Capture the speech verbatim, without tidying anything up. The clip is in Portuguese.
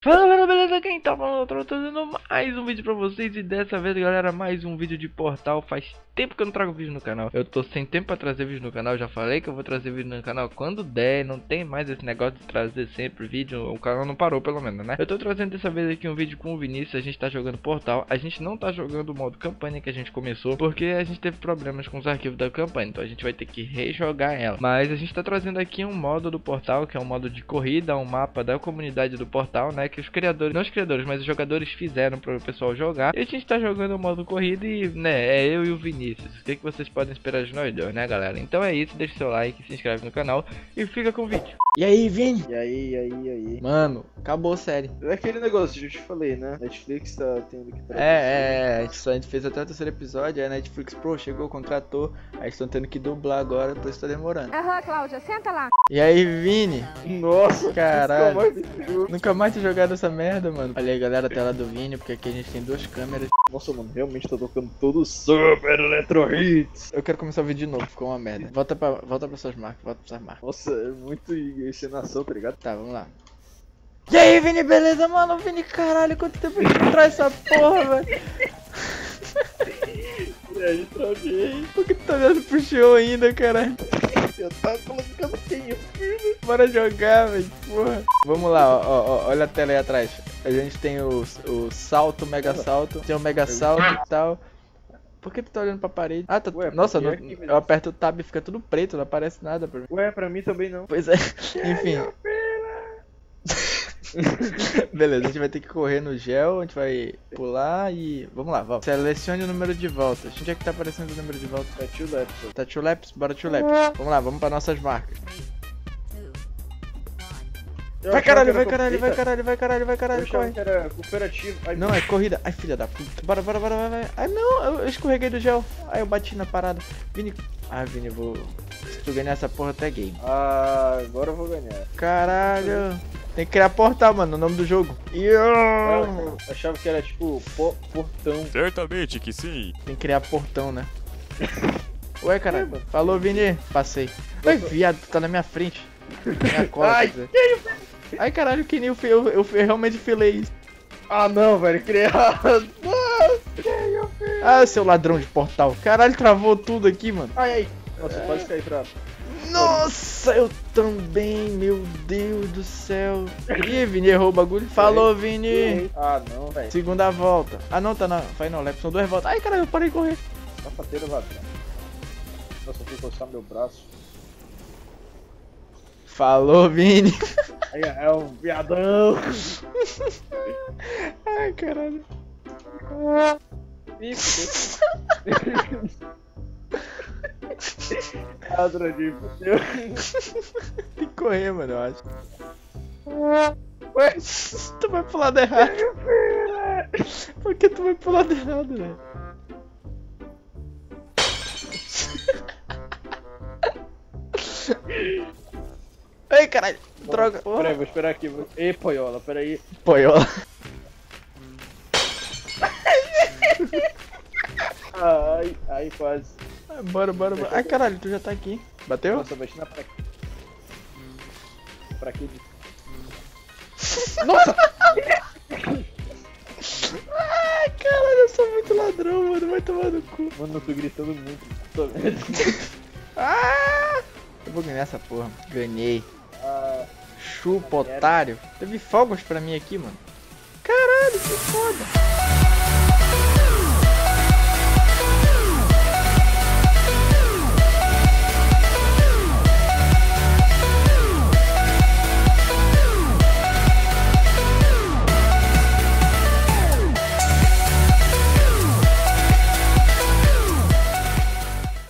Fala galera, beleza? Quem tá falando? Eu tô trazendo mais um vídeo pra vocês. E dessa vez, galera, mais um vídeo de Portal. Faz tempo que eu não trago vídeo no canal. Eu tô sem tempo pra trazer vídeo no canal. Já falei que eu vou trazer vídeo no canal quando der. Não tem mais esse negócio de trazer sempre vídeo. O canal não parou, pelo menos, né? Eu tô trazendo dessa vez aqui um vídeo com o Vinícius. A gente tá jogando Portal. A gente não tá jogando o modo campanha que a gente começou, porque a gente teve problemas com os arquivos da campanha. Então a gente vai ter que rejogar ela. Mas a gente tá trazendo aqui um modo do Portal, que é um modo de corrida, um mapa da comunidade do Portal, né? Que os criadores, não os criadores, mas os jogadores fizeram para o pessoal jogar. E a gente tá jogando o modo corrida e, né, é eu e o Vinícius. O que, que vocês podem esperar de nós dois, né, galera? Então é isso, deixa seu like, se inscreve no canal e fica com o vídeo. E aí, Vini? E aí, e aí, e aí? Mano, acabou a série. É aquele negócio que eu te falei, né? Netflix tá tendo que trazer. É, é, a gente, só, a gente fez até o terceiro episódio, aí a Netflix Pro chegou, contratou, aí estão tendo que dublar agora, por isso tá demorando. Aham, Cláudia, senta lá. E aí, Vini? Nossa, Caralho. nunca mais vi esse jogo. Nunca mais ter jogado essa merda, mano. Olha aí, galera, a tela do Vini, porque aqui a gente tem duas câmeras. Nossa, mano, realmente tá tocando todo Super Electro Hits. Eu quero começar o vídeo de novo, ficou uma merda. Volta pra, volta pra suas marcas, volta pra suas marcas. Nossa, é muito encenação, tá ligado? Tá, vamos lá. E aí, Vini, beleza, mano? Vini, caralho, quanto tempo a gente traz essa porra, velho? E aí, travei. Por que tu tá olhando pro show ainda, caralho? Eu tava colocando quem? Bora jogar, velho, porra. Vamos lá, ó, ó, ó, olha a tela aí atrás. A gente tem o, o salto, o mega salto, tem o mega salto e tal. Por que tu tá olhando pra parede? Ah, tá. Ué, Nossa, porque não- é aqui mesmo. eu aperto o tab e fica tudo preto, não aparece nada pra mim. Ué, pra mim também não. Pois é, enfim. Beleza, a gente vai ter que correr no gel, a gente vai pular e... Vamos lá, vamos. Selecione o número de voltas. Onde é que tá aparecendo o número de voltas? Tá tio Lepo. Tá two laps? Bora two laps. Vamos lá, vamos pra nossas marcas. Vai caralho, vai caralho, vai caralho, vai caralho, vai Eu caralho, achava corre. que era cooperativo. Ai, Não, é corrida. Ai, filha da puta. Bora, bora, bora, vai, vai. Ai, não, eu eu escorreguei do gel. Ai, eu bati na parada. Vini... Ah, Vini, eu vou... Se tu ganhar essa porra, até game. Ah, agora eu vou ganhar. Caralho. Tem que criar portal, mano, o nome do jogo. Yo! Eu achava que era tipo po portão. Certamente que sim. Tem que criar portão, né? Ué, caralho. Falou, Vini. Passei. Ai, viado, tu tá na minha frente. Minha cola, Ai, quer dizer. Ai, caralho, que nem eu, eu, eu, eu realmente filei isso. Ah não, velho, criado. Ah, seu ladrão de portal. Caralho, travou tudo aqui, mano. Ai, ai. Nossa, eu quase caí pra... Nossa, eu também, meu Deus do céu. Ih, Vini errou o bagulho. Falou, Vini. Ah não, velho. Segunda volta. Ah, não, tá na Final Lap, são duas voltas. Ai, caralho, eu parei de correr. Sapateiro ladrão. Nossa, eu fui coçar meu braço. Falou, Vini. Aí, é um viadão. Ai, caralho. Ih, fudeu. Ladrãozinho, fudeu. Tem que correr, mano, eu acho. Ué, Tu vai pro lado errado. Por que tu vai pro lado errado, velho? Ai, caralho. Droga. peraí, vou esperar aqui. Vou... Ei, Poiola, peraí. Poiola. Ai, ai, quase. Bora, bora, bora. Ai, caralho, tu já tá aqui. Bateu? Nossa, bati na pra... Pra aqui. Nossa! Ai, caralho, eu sou muito ladrão, mano. Vai tomar no cu. Mano, eu tô gritando muito. Puta merda. Ah! Eu vou ganhar essa porra. Ganhei. Ah, Chupa, otário. Teve fogos pra mim aqui, mano. Caralho, que foda.